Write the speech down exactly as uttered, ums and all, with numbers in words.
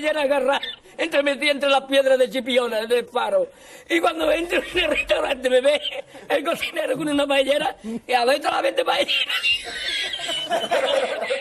paellera agarrada, entre metida entre las piedras de Chipiona, del faro. Y cuando entro en el restaurante me ve el cocinero con una paellera y adentro la vende paellera.